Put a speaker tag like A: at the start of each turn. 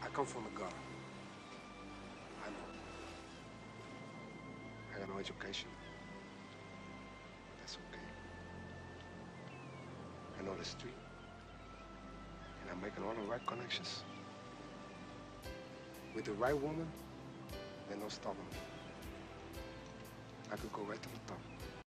A: I come from the gutter. I know. I got no education. But that's okay. I know the street. And I'm making all the right connections. With the right woman, there's no stopping me. I could go right to the top.